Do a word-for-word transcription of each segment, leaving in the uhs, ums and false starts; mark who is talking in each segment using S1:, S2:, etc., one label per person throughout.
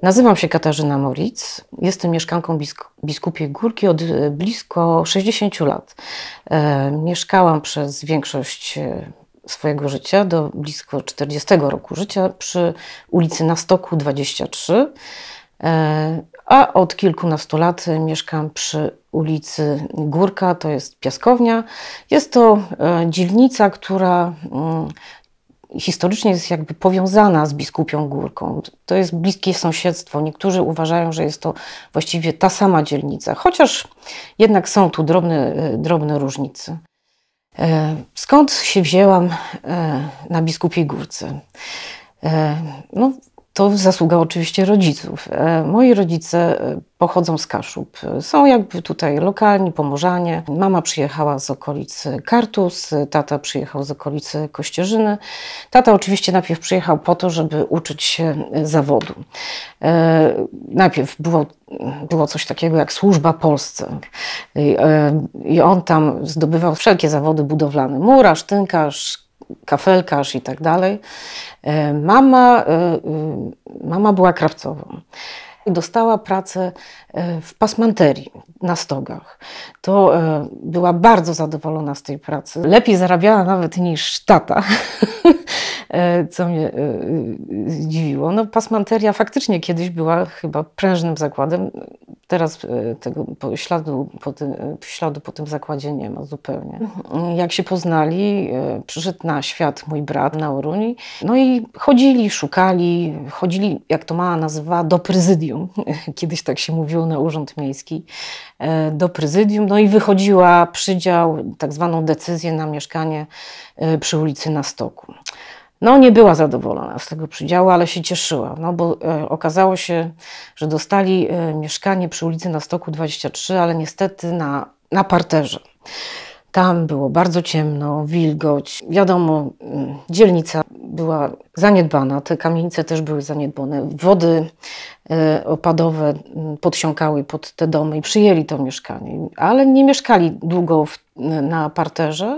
S1: Nazywam się Katarzyna Moritz. Jestem mieszkanką Biskupiej Górki od blisko sześćdziesięciu lat. E, mieszkałam przez większość swojego życia, do blisko czterdziestego roku życia, przy ulicy Na Stoku dwadzieścia trzy, e, a od kilkunastu lat mieszkam przy ulicy Górka, to jest piaskownia. Jest to e, dzielnica, która mm, historycznie jest jakby powiązana z Biskupią Górką. To jest bliskie sąsiedztwo. Niektórzy uważają, że jest to właściwie ta sama dzielnica, chociaż jednak są tu drobne, drobne różnice. Skąd się wzięłam na Biskupiej Górce? No, to zasługa oczywiście rodziców. Moi rodzice pochodzą z Kaszub. Są jakby tutaj lokalni, Pomorzanie. Mama przyjechała z okolicy Kartus, tata przyjechał z okolicy Kościerzyny. Tata oczywiście najpierw przyjechał po to, żeby uczyć się zawodu. Najpierw było, było coś takiego jak służba Polsce. I on tam zdobywał wszelkie zawody budowlane. Murarz, tynkarz, kafelkarz i tak dalej. Mama, mama była krawcową. Dostała pracę w pasmanterii na stogach. To była bardzo zadowolona z tej pracy. Lepiej zarabiała nawet niż tata, co mnie zdziwiło. No, pasmanteria faktycznie kiedyś była chyba prężnym zakładem. Teraz tego śladu po tym, śladu po tym zakładzie nie ma zupełnie. Jak się poznali, przyszedł na świat mój brat na Oruni. No i chodzili, szukali, chodzili, jak to mama nazywała, do prezydium. Kiedyś tak się mówiło na Urząd Miejski. Do prezydium. No i wychodziła przydział, tak zwaną decyzję na mieszkanie przy ulicy Na Stoku. No nie była zadowolona z tego przydziału, ale się cieszyła, no bo e, okazało się, że dostali e, mieszkanie przy ulicy Na Stoku dwadzieścia trzy, ale niestety na, na parterze. Tam było bardzo ciemno, wilgoć. Wiadomo, dzielnica była zaniedbana, te kamienice też były zaniedbane. Wody e, opadowe podsiąkały pod te domy i przyjęli to mieszkanie, ale nie mieszkali długo w, na parterze.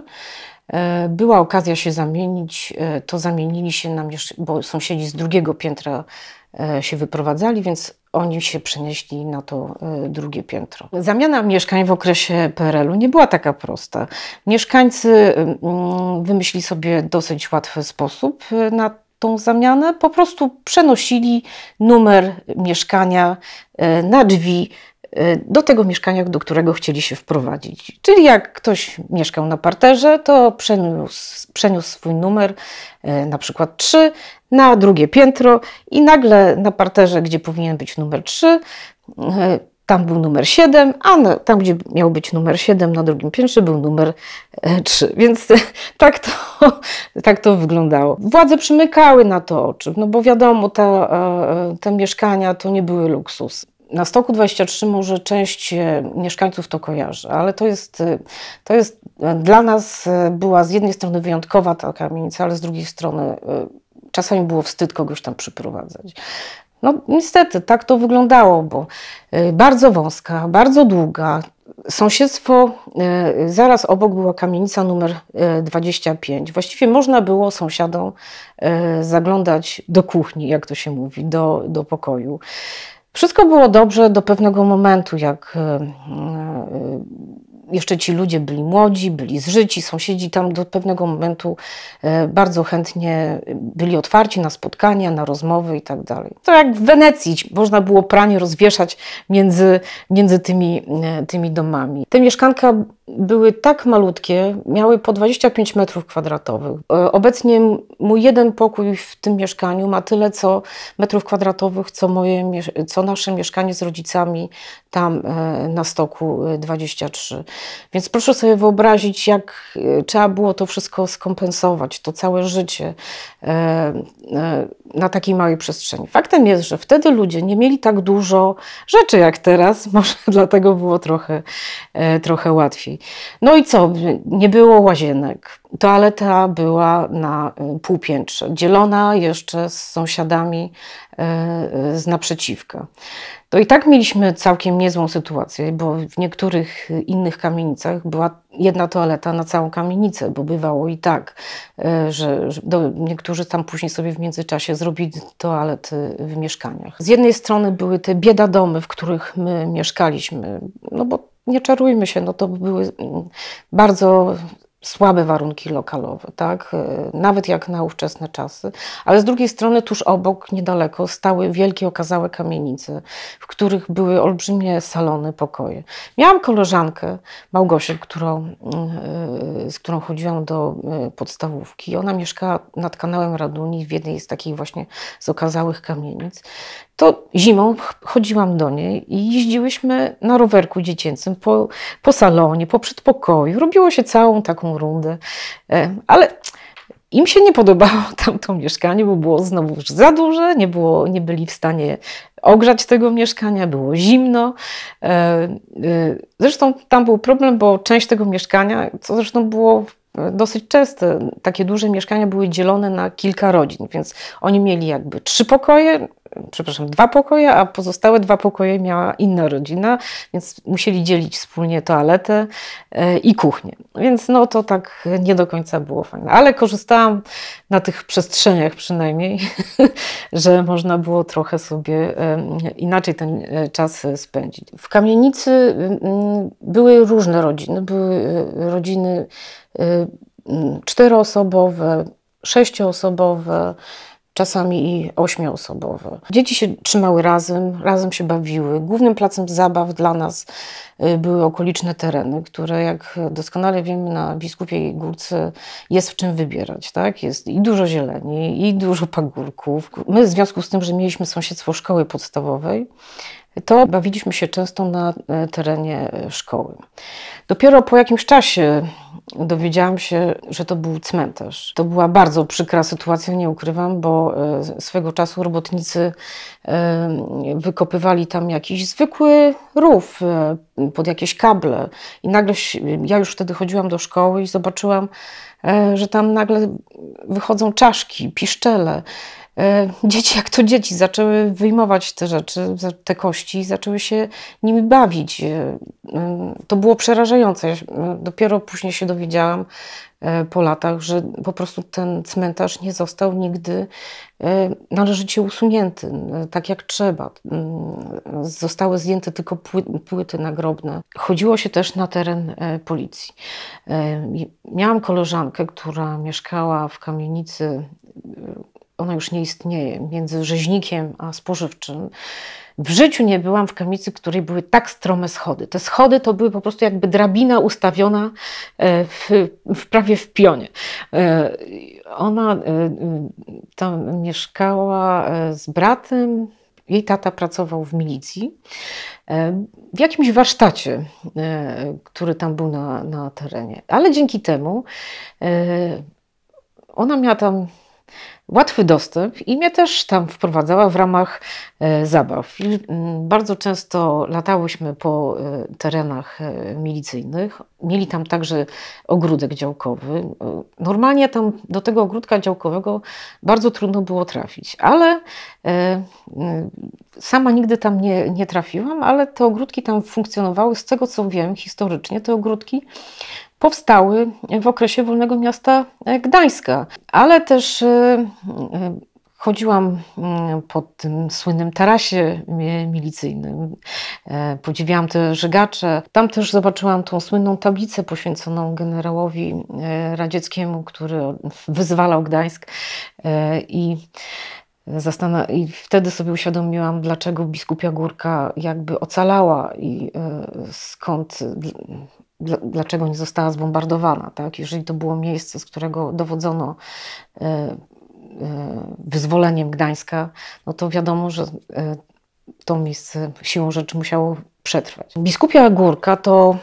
S1: Była okazja się zamienić, to zamienili się na mieszkanie, bo sąsiedzi z drugiego piętra się wyprowadzali, więc oni się przenieśli na to drugie piętro. Zamiana mieszkań w okresie P R L-u nie była taka prosta. Mieszkańcy wymyślili sobie dosyć łatwy sposób na tą zamianę. Po prostu przenosili numer mieszkania na drzwi do tego mieszkania, do którego chcieli się wprowadzić. Czyli jak ktoś mieszkał na parterze, to przeniósł, przeniósł swój numer, na przykład trzy, na drugie piętro i nagle na parterze, gdzie powinien być numer trzy, tam był numer siedem, a tam, gdzie miał być numer siedem, na drugim piętrze był numer trzy. Więc tak to, tak to wyglądało. Władze przymykały na to oczy, no bo wiadomo, te, te mieszkania to nie były luksus. Na Stoku dwadzieścia trzy może część mieszkańców to kojarzy, ale to jest, to jest dla nas była z jednej strony wyjątkowa ta kamienica, ale z drugiej strony czasami było wstyd kogoś tam przyprowadzać. No niestety tak to wyglądało, bo bardzo wąska, bardzo długa. Sąsiedztwo, zaraz obok była kamienica numer dwadzieścia pięć. Właściwie można było sąsiadom zaglądać do kuchni, jak to się mówi, do, do pokoju. Wszystko było dobrze do pewnego momentu, jak jeszcze ci ludzie byli młodzi, byli zżyci, sąsiedzi tam do pewnego momentu bardzo chętnie byli otwarci na spotkania, na rozmowy i tak dalej. To jak w Wenecji można było pranie rozwieszać między, między tymi, tymi domami. Te mieszkanka były tak malutkie, miały po dwadzieścia pięć metrów kwadratowych. Obecnie mój jeden pokój w tym mieszkaniu ma tyle co metrów kwadratowych, co, moje, co nasze mieszkanie z rodzicami tam na Stoku dwadzieścia trzy. Więc proszę sobie wyobrazić, jak trzeba było to wszystko skompensować, to całe życie na takiej małej przestrzeni. Faktem jest, że wtedy ludzie nie mieli tak dużo rzeczy jak teraz, może dlatego było trochę, trochę łatwiej. najbardziej. No i co? Nie było łazienek. Toaleta była na półpiętrze, dzielona jeszcze z sąsiadami z naprzeciwka. To i tak mieliśmy całkiem niezłą sytuację, bo w niektórych innych kamienicach była jedna toaleta na całą kamienicę, bo bywało i tak, że, że do, niektórzy tam później sobie w międzyczasie zrobili toalety w mieszkaniach. Z jednej strony były te biedadomy, w których my mieszkaliśmy, no bo nie czarujmy się, no to były bardzo słabe warunki lokalowe, tak? Nawet jak na ówczesne czasy. Ale z drugiej strony tuż obok, niedaleko, stały wielkie okazałe kamienice, w których były olbrzymie salony, pokoje. Miałam koleżankę, Małgosię, którą, z którą chodziłam do podstawówki. Ona mieszkała nad kanałem Raduni w jednej z takich właśnie z okazałych kamienic. To zimą chodziłam do niej i jeździłyśmy na rowerku dziecięcym po, po salonie, po przedpokoju. Robiło się całą taką rundę, ale im się nie podobało tamto mieszkanie, bo było znowu już za duże, nie, było, nie byli w stanie ogrzać tego mieszkania, było zimno. Zresztą tam był problem, bo część tego mieszkania, co zresztą było dosyć częste, takie duże mieszkania były dzielone na kilka rodzin, więc oni mieli jakby trzy pokoje, przepraszam, dwa pokoje, a pozostałe dwa pokoje miała inna rodzina, więc musieli dzielić wspólnie toaletę i kuchnię. Więc no to tak nie do końca było fajne. Ale korzystałam na tych przestrzeniach przynajmniej, że można było trochę sobie inaczej ten czas spędzić. W kamienicy były różne rodziny. Były rodziny czteroosobowe, sześcioosobowe, czasami i ośmioosobowe. Dzieci się trzymały razem, razem się bawiły. Głównym placem zabaw dla nas były okoliczne tereny, które, jak doskonale wiemy, na Biskupiej Górce jest w czym wybierać. Tak? Jest i dużo zieleni, i dużo pagórków. My w związku z tym, że mieliśmy sąsiedztwo szkoły podstawowej, to bawiliśmy się często na terenie szkoły. Dopiero po jakimś czasie dowiedziałam się, że to był cmentarz. To była bardzo przykra sytuacja, nie ukrywam, bo swego czasu robotnicy wykopywali tam jakiś zwykły rów pod jakieś kable. I nagle ja już wtedy chodziłam do szkoły i zobaczyłam, że tam nagle wychodzą czaszki, piszczele. Dzieci, jak to dzieci, zaczęły wyjmować te rzeczy, te kości, zaczęły się nimi bawić. To było przerażające. Dopiero później się dowiedziałam po latach, że po prostu ten cmentarz nie został nigdy należycie usunięty, tak jak trzeba. Zostały zdjęte tylko płyty nagrobne. Chodziło się też na teren policji. Miałam koleżankę, która mieszkała w kamienicy, ona już nie istnieje, między Rzeźnikiem a Spożywczym. W życiu nie byłam w kamienicy, w której były tak strome schody. Te schody to były po prostu jakby drabina ustawiona w, w prawie w pionie. Ona tam mieszkała z bratem. Jej tata pracował w milicji, w jakimś warsztacie, który tam był na, na terenie. Ale dzięki temu ona miała tam łatwy dostęp i mnie też tam wprowadzała w ramach e, zabaw. I, m, bardzo często latałyśmy po e, terenach e, milicyjnych. Mieli tam także ogródek działkowy. E, normalnie tam do tego ogródka działkowego bardzo trudno było trafić, ale e, e, sama nigdy tam nie, nie trafiłam, ale te ogródki tam funkcjonowały. Z tego co wiem historycznie, te ogródki powstały w okresie Wolnego Miasta Gdańska, ale też chodziłam po tym słynnym tarasie milicyjnym, podziwiałam te żygacze. Tam też zobaczyłam tą słynną tablicę poświęconą generałowi radzieckiemu, który wyzwalał Gdańsk i I wtedy sobie uświadomiłam, dlaczego Biskupia Górka jakby ocalała i skąd, dlaczego nie została zbombardowana. Tak? Jeżeli to było miejsce, z którego dowodzono wyzwoleniem Gdańska, no to wiadomo, że to miejsce siłą rzeczy musiało przetrwać. Biskupia Górka to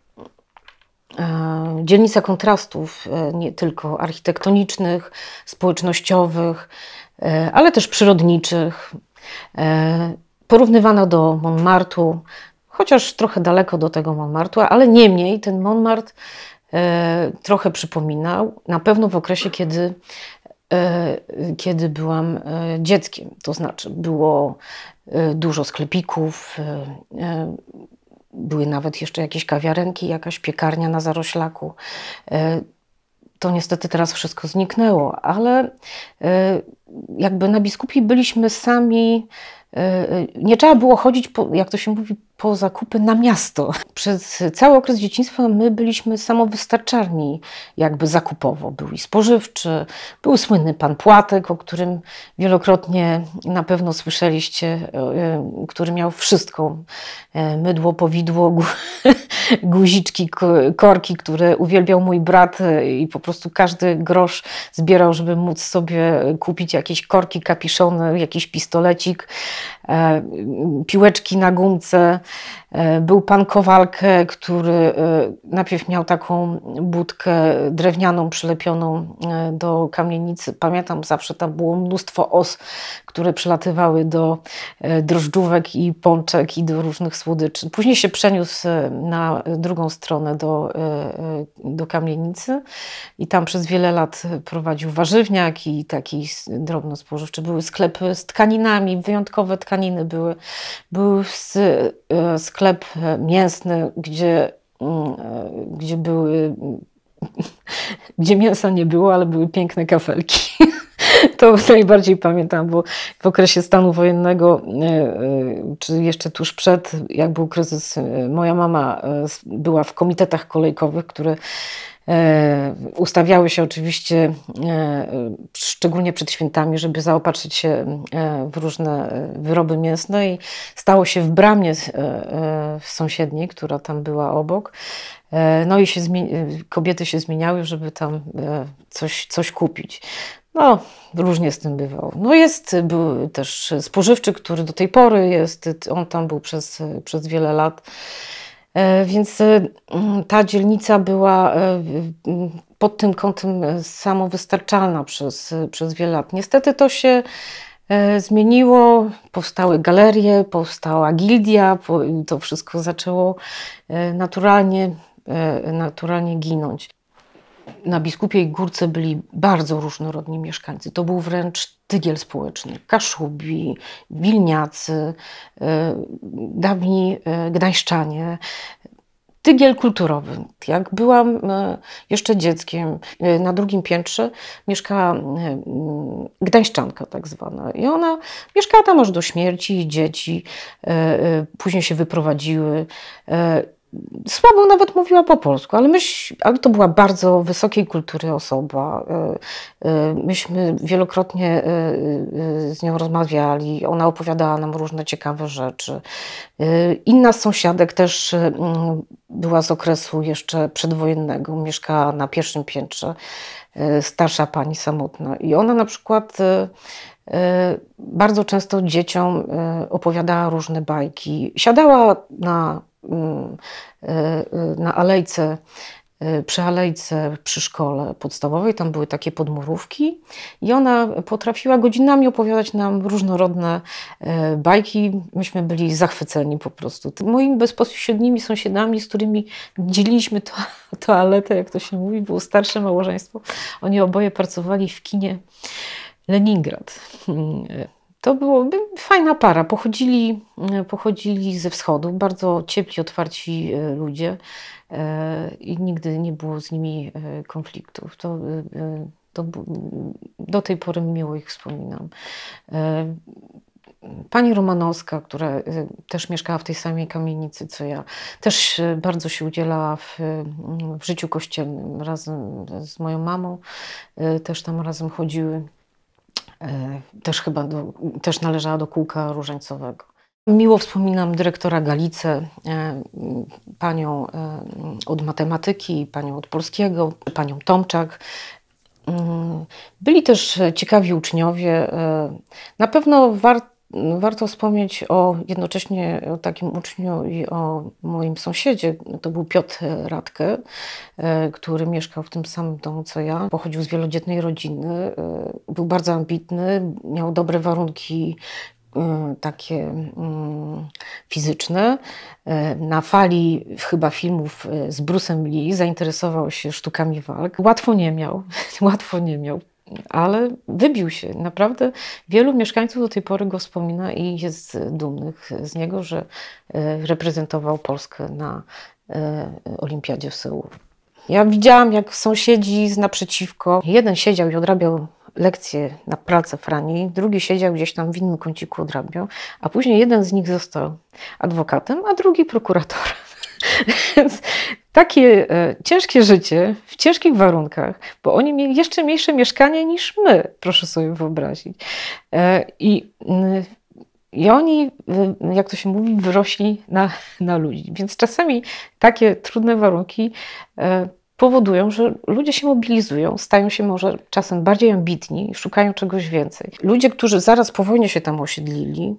S1: dzielnica kontrastów, nie tylko architektonicznych, społecznościowych, ale też przyrodniczych. Porównywana do Montmartru, chociaż trochę daleko do tego Montmartre'a, ale niemniej ten Montmartre trochę przypominał, na pewno w okresie, kiedy, kiedy byłam dzieckiem. To znaczy było dużo sklepików, były nawet jeszcze jakieś kawiarenki, jakaś piekarnia na Zaroślaku. To niestety teraz wszystko zniknęło, ale jakby na Biskupii byliśmy sami. Nie trzeba było chodzić, po, jak to się mówi, po zakupy na miasto. Przez cały okres dzieciństwa my byliśmy samowystarczalni jakby zakupowo. Był i spożywczy, był słynny pan Płatek, o którym wielokrotnie na pewno słyszeliście, który miał wszystko. Mydło, powidło, guziczki, korki, które uwielbiał mój brat i po prostu każdy grosz zbierał, żeby móc sobie kupić jakieś korki, kapiszony, jakiś pistolecik, piłeczki na gumce. Był pan Kowalkę, który najpierw miał taką budkę drewnianą przylepioną do kamienicy. Pamiętam, zawsze tam było mnóstwo os, które przylatywały do drożdżówek i pączek i do różnych słodyczy. Później się przeniósł na drugą stronę do, do kamienicy i tam przez wiele lat prowadził warzywniak i taki drobno-spożywczy. Były sklepy z tkaninami, wyjątkowe tkaniny były. Był sklep mięsny, gdzie, gdzie były, gdzie mięsa nie było, ale były piękne kafelki. To najbardziej pamiętam, bo w okresie stanu wojennego, czy jeszcze tuż przed, jak był kryzys, moja mama była w komitetach kolejkowych, które ustawiały się oczywiście szczególnie przed świętami, żeby zaopatrzyć się w różne wyroby mięsne i stało się w bramie sąsiedniej, która tam była obok. No i się kobiety się zmieniały, żeby tam coś, coś kupić. No, różnie z tym bywało. No jest, był też spożywczy, który do tej pory jest, on tam był przez, przez wiele lat. Więc ta dzielnica była pod tym kątem samowystarczalna przez, przez wiele lat. Niestety to się zmieniło, powstały galerie, powstała gildia, to wszystko zaczęło naturalnie, naturalnie ginąć. Na Biskupiej Górce byli bardzo różnorodni mieszkańcy. To był wręcz tygiel społeczny. Kaszubi, Wilniacy, dawni Gdańszczanie. Tygiel kulturowy. Jak byłam jeszcze dzieckiem, na drugim piętrze mieszkała Gdańszczanka tak zwana. I ona mieszkała tam aż do śmierci, dzieci później się wyprowadziły. Słabo nawet mówiła po polsku, ale, myś, ale to była bardzo wysokiej kultury osoba. Myśmy wielokrotnie z nią rozmawiali, ona opowiadała nam różne ciekawe rzeczy. Inna z sąsiadek też była z okresu jeszcze przedwojennego, mieszkała na pierwszym piętrze, starsza pani samotna. I ona na przykład bardzo często dzieciom opowiadała różne bajki. Siadała na na alejce, przy alejce przy szkole podstawowej, tam były takie podmurówki i ona potrafiła godzinami opowiadać nam różnorodne bajki. Myśmy byli zachwyceni po prostu. Moimi bezpośrednimi sąsiadami, z którymi dzieliliśmy to, toaletę, jak to się mówi, było starsze małżeństwo. Oni oboje pracowali w kinie Leningrad. To była fajna para, pochodzili, pochodzili ze wschodu, bardzo ciepli, otwarci ludzie i nigdy nie było z nimi konfliktów. To, to, do tej pory miło ich wspominam. Pani Romanowska, która też mieszkała w tej samej kamienicy co ja, też bardzo się udzielała w, w życiu kościelnym razem z moją mamą, też tam razem chodziły. Też chyba do, też należała do kółka różańcowego. Miło wspominam dyrektora Galicę, panią od matematyki, panią od polskiego, panią Tomczak. Byli też ciekawi uczniowie. Na pewno warto Warto wspomnieć o, jednocześnie o takim uczniu i o moim sąsiedzie. To był Piotr Radke, który mieszkał w tym samym domu co ja. Pochodził z wielodzietnej rodziny, był bardzo ambitny, miał dobre warunki takie fizyczne. Na fali chyba filmów z Bruce'em Lee zainteresował się sztukami walk. Łatwo nie miał, łatwo nie miał, ale wybił się. Naprawdę wielu mieszkańców do tej pory go wspomina i jest dumnych z niego, że reprezentował Polskę na Olimpiadzie w Seulu. Ja widziałam, jak sąsiedzi z naprzeciwko, jeden siedział i odrabiał lekcje na pralce Frani, drugi siedział gdzieś tam w innym kąciku odrabiał, a później jeden z nich został adwokatem, a drugi prokuratorem. Więc takie e, ciężkie życie w ciężkich warunkach, bo oni mieli jeszcze mniejsze mieszkanie niż my, proszę sobie wyobrazić. E, i, y, I oni, jak to się mówi, wyrośli na, na ludzi. Więc czasami takie trudne warunki e, powodują, że ludzie się mobilizują, stają się może czasem bardziej ambitni, szukają czegoś więcej. Ludzie, którzy zaraz po wojnie się tam osiedlili,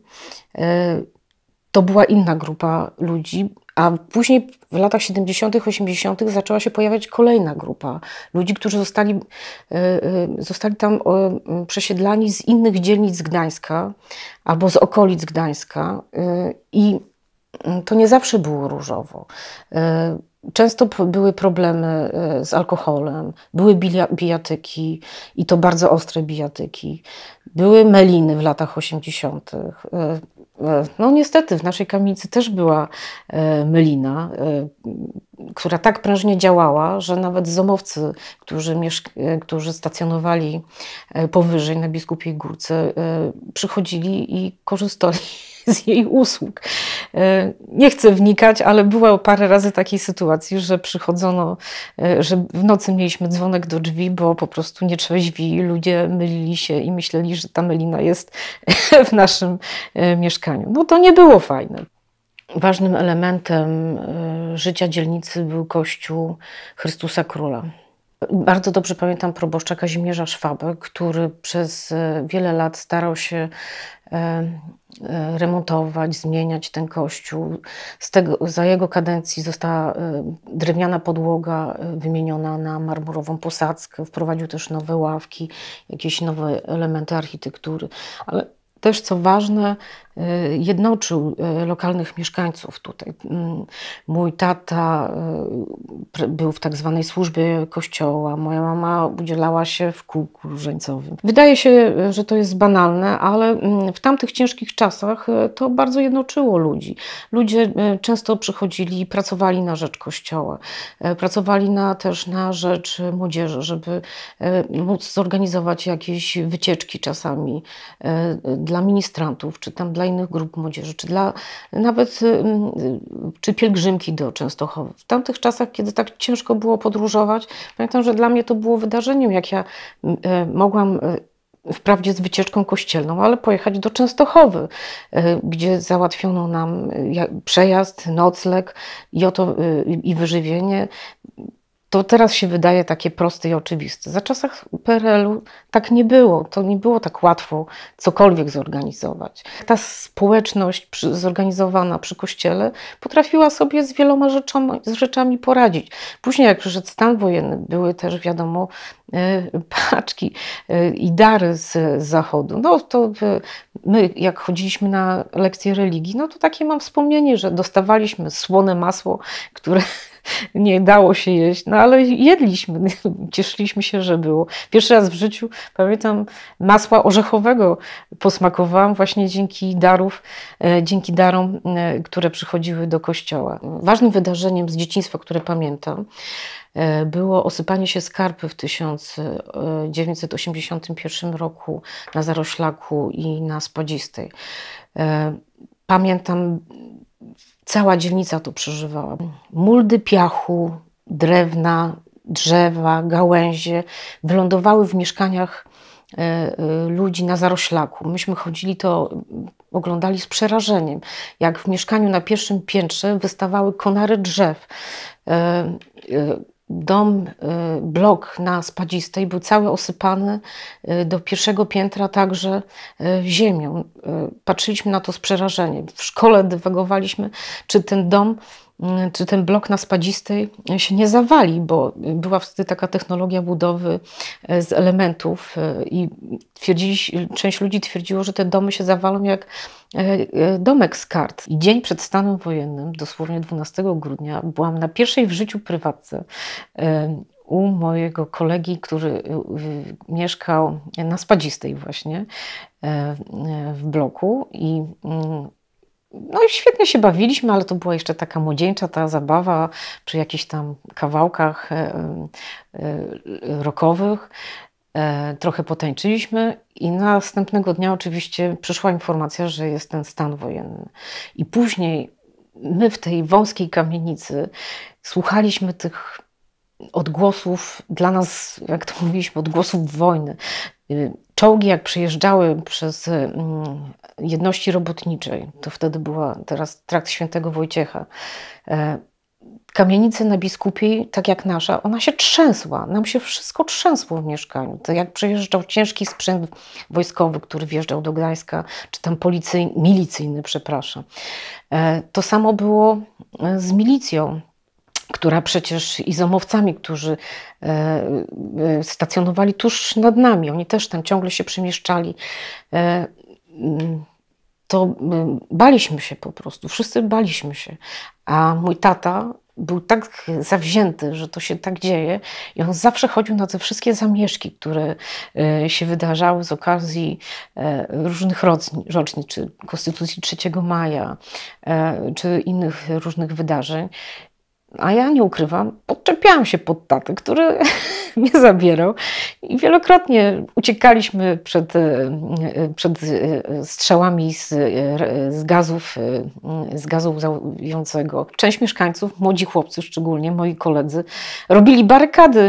S1: to była inna grupa ludzi, a później w latach siedemdziesiątych, osiemdziesiątych zaczęła się pojawiać kolejna grupa ludzi, którzy zostali, zostali tam przesiedlani z innych dzielnic Gdańska albo z okolic Gdańska i to nie zawsze było różowo. Często były problemy z alkoholem, były bijatyki i to bardzo ostre bijatyki. Były meliny w latach osiemdziesiątych. No niestety w naszej kamienicy też była melina, która tak prężnie działała, że nawet zomowcy, którzy, którzy stacjonowali powyżej na Biskupiej Górce, przychodzili i korzystali z jej usług. Nie chcę wnikać, ale było parę razy takiej sytuacji, że przychodzono, że w nocy mieliśmy dzwonek do drzwi, bo po prostu nietrzeźwi ludzie mylili się i myśleli, że ta melina jest w naszym mieszkaniu. No to nie było fajne. Ważnym elementem życia dzielnicy był kościół Chrystusa Króla. Bardzo dobrze pamiętam proboszcza Kazimierza Szwabę, który przez wiele lat starał się remontować, zmieniać ten kościół. Z tego, za jego kadencji została drewniana podłoga wymieniona na marmurową posadzkę. Wprowadził też nowe ławki, jakieś nowe elementy architektury. Ale też, co ważne, jednoczył lokalnych mieszkańców tutaj. Mój tata był w tak zwanej służbie kościoła, moja mama udzielała się w kółku różańcowym. Wydaje się, że to jest banalne, ale w tamtych ciężkich czasach to bardzo jednoczyło ludzi. Ludzie często przychodzili i pracowali na rzecz kościoła. Pracowali na, też na rzecz młodzieży, żeby móc zorganizować jakieś wycieczki czasami dla ministrantów, czy tam dla innych grup młodzieży, czy dla nawet czy pielgrzymki do Częstochowy. W tamtych czasach, kiedy tak ciężko było podróżować, pamiętam, że dla mnie to było wydarzeniem, jak ja mogłam wprawdzie z wycieczką kościelną, ale pojechać do Częstochowy, gdzie załatwiono nam przejazd, nocleg i, oto, i wyżywienie. To teraz się wydaje takie proste i oczywiste. Za czasach P R L u tak nie było. To nie było tak łatwo cokolwiek zorganizować. Ta społeczność przy, zorganizowana przy kościele potrafiła sobie z wieloma rzeczami, z rzeczami poradzić. Później, jak przyszedł stan wojenny, były też, wiadomo, paczki i dary z zachodu. No to my, jak chodziliśmy na lekcje religii, no to takie mam wspomnienie, że dostawaliśmy słone masło, które nie dało się jeść, no ale jedliśmy, cieszyliśmy się, że było. Pierwszy raz w życiu, pamiętam, masła orzechowego posmakowałam właśnie dzięki darów, dzięki darom, które przychodziły do kościoła. Ważnym wydarzeniem z dzieciństwa, które pamiętam, było osypanie się skarpy w tysiąc dziewięćset osiemdziesiątym pierwszym roku na Zaroślaku i na Spadzistej. Pamiętam, cała dzielnica to przeżywała. Muldy piachu, drewna, drzewa, gałęzie wylądowały w mieszkaniach ludzi na Zaroślaku. Myśmy chodzili, to oglądali z przerażeniem, jak w mieszkaniu na pierwszym piętrze wystawały konary drzew. Dom, blok na Spadzistej był cały osypany do pierwszego piętra także ziemią. Patrzyliśmy na to z przerażeniem. W szkole dywagowaliśmy, czy ten dom czy ten blok na Spadzistej się nie zawali, bo była wtedy taka technologia budowy z elementów i twierdzili, część ludzi twierdziło, że te domy się zawalą jak domek z kart. I dzień przed stanem wojennym, dosłownie dwunastego grudnia, byłam na pierwszej w życiu prywatce u mojego kolegi, który mieszkał na Spadzistej właśnie w bloku i no i świetnie się bawiliśmy, ale to była jeszcze taka młodzieńcza ta zabawa przy jakichś tam kawałkach rockowych. Trochę potańczyliśmy i następnego dnia oczywiście przyszła informacja, że jest ten stan wojenny. I później my w tej wąskiej kamienicy słuchaliśmy tych odgłosów, dla nas, jak to mówiliśmy, odgłosów wojny. Czołgi jak przejeżdżały przez jedności robotniczej, to wtedy była teraz trakt Świętego Wojciecha, kamienica na Biskupiej, tak jak nasza, ona się trzęsła. Nam się wszystko trzęsło w mieszkaniu. To jak przejeżdżał ciężki sprzęt wojskowy, który wjeżdżał do Gdańska, czy tam policyjny, milicyjny, przepraszam. To samo było z milicją, która przecież i zomowcami, którzy stacjonowali tuż nad nami, oni też tam ciągle się przemieszczali. To baliśmy się po prostu, wszyscy baliśmy się. A mój tata był tak zawzięty, że to się tak dzieje i on zawsze chodził na te wszystkie zamieszki, które się wydarzały z okazji różnych rocznic, czy Konstytucji trzeciego maja, czy innych różnych wydarzeń. A ja nie ukrywam, podczepiałam się pod tatę, który mnie zabierał i wielokrotnie uciekaliśmy przed, przed strzałami z, z gazów, z gazu łzawiącego. Część mieszkańców, młodzi chłopcy szczególnie, moi koledzy, robili barykady,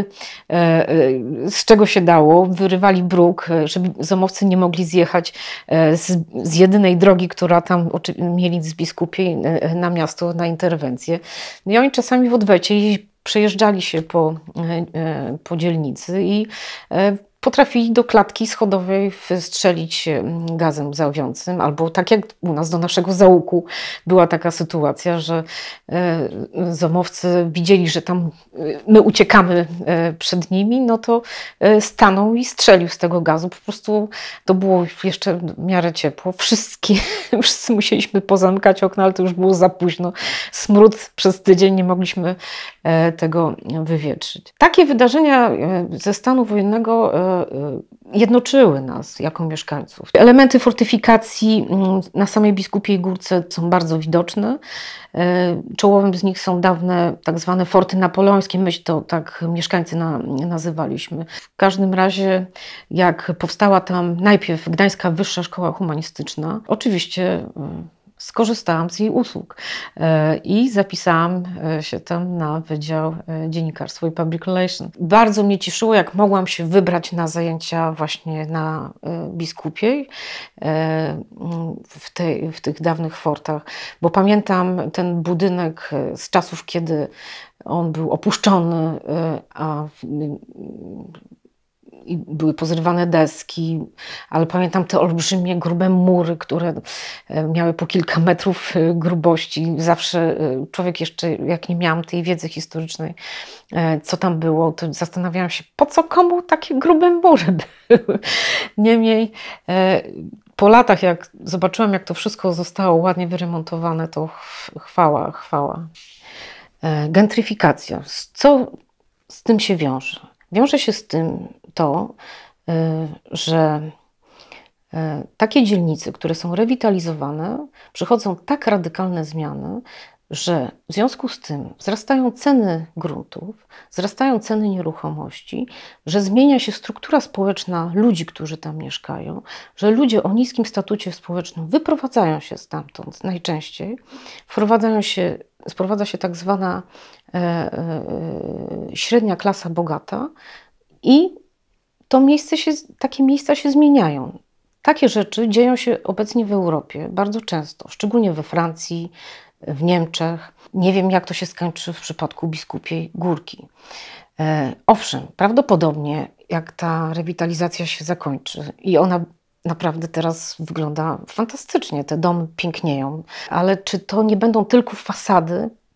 S1: z czego się dało, wyrywali bruk, żeby zomowcy nie mogli zjechać z, z jedynej drogi, która tam mieli z Biskupiej na miasto, na interwencję. No i oni czasami w odwecie przejeżdżali się po, po dzielnicy i potrafili do klatki schodowej strzelić gazem łzawiącym, albo tak jak u nas do naszego załuku była taka sytuacja, że zomowcy widzieli, że tam my uciekamy przed nimi, no to stanął i strzelił z tego gazu. Po prostu to było jeszcze w miarę ciepło. Wszystkie, wszyscy musieliśmy pozamykać okna, ale to już było za późno. Smród przez tydzień, nie mogliśmy tego wywietrzyć. Takie wydarzenia ze stanu wojennego jednoczyły nas jako mieszkańców. Elementy fortyfikacji na samej Biskupiej Górce są bardzo widoczne. Czołowym z nich są dawne tak zwane forty napoleońskie, my to tak mieszkańcy na, nazywaliśmy. W każdym razie jak powstała tam najpierw Gdańska Wyższa Szkoła Humanistyczna, oczywiście skorzystałam z jej usług i zapisałam się tam na Wydział Dziennikarstwo i Public Relations. Bardzo mnie cieszyło, jak mogłam się wybrać na zajęcia właśnie na Biskupiej w, tej, w tych dawnych fortach, bo pamiętam ten budynek z czasów, kiedy on był opuszczony, a i były pozrywane deski, ale pamiętam te olbrzymie, grube mury, które miały po kilka metrów grubości. Zawsze człowiek jeszcze, jak nie miałam tej wiedzy historycznej, co tam było, to zastanawiałam się, po co komu takie grube mury były. Niemniej po latach, jak zobaczyłam, jak to wszystko zostało ładnie wyremontowane, to chwała, chwała. Gentryfikacja. Co z tym się wiąże? Wiąże się z tym to, że takie dzielnice, które są rewitalizowane, przychodzą tak radykalne zmiany, że w związku z tym wzrastają ceny gruntów, wzrastają ceny nieruchomości, że zmienia się struktura społeczna ludzi, którzy tam mieszkają, że ludzie o niskim statucie społecznym wyprowadzają się stamtąd najczęściej, wprowadzają się, sprowadza się tak zwana e, e, średnia klasa bogata i to miejsce się, takie miejsca się zmieniają. Takie rzeczy dzieją się obecnie w Europie bardzo często, szczególnie we Francji, w Niemczech. Nie wiem, jak to się skończy w przypadku Biskupiej Górki. E, owszem, prawdopodobnie jak ta rewitalizacja się zakończy i ona naprawdę teraz wygląda fantastycznie, te domy pięknieją, ale czy to nie będą tylko fasady,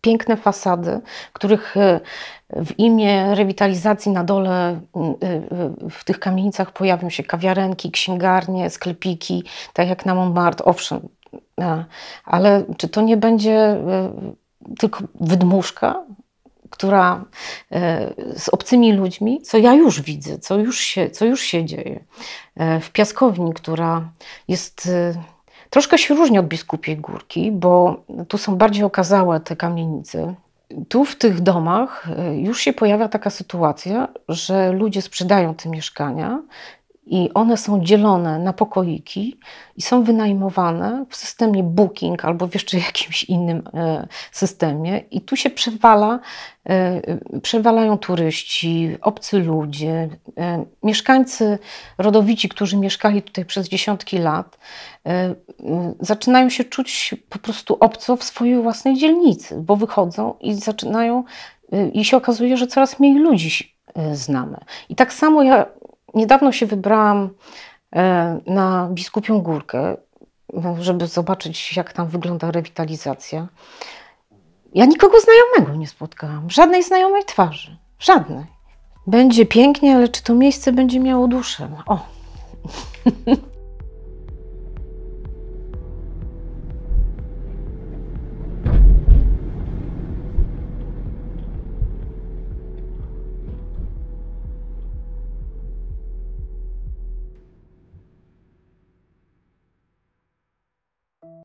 S1: piękne fasady, których w imię rewitalizacji na dole w tych kamienicach pojawią się kawiarenki, księgarnie, sklepiki, tak jak na Montmartre, owszem. Ale czy to nie będzie tylko wydmuszka, która z obcymi ludźmi, co ja już widzę, co już się, co już się dzieje. W Piaskowni, która jest, troszkę się różni od Biskupiej Górki, bo tu są bardziej okazałe te kamienice. Tu w tych domach już się pojawia taka sytuacja, że ludzie sprzedają te mieszkania i one są dzielone na pokoiki i są wynajmowane w systemie Booking albo w jeszcze jakimś innym systemie. I tu się przewala, przewalają turyści, obcy ludzie, mieszkańcy rodowici, którzy mieszkali tutaj przez dziesiątki lat, zaczynają się czuć po prostu obco w swojej własnej dzielnicy, bo wychodzą i zaczynają, i się okazuje, że coraz mniej ludzi znamy. I tak samo ja niedawno się wybrałam na Biskupią Górkę, żeby zobaczyć, jak tam wygląda rewitalizacja. Ja nikogo znajomego nie spotkałam, żadnej znajomej twarzy, żadnej. Będzie pięknie, ale czy to miejsce będzie miało duszę? O!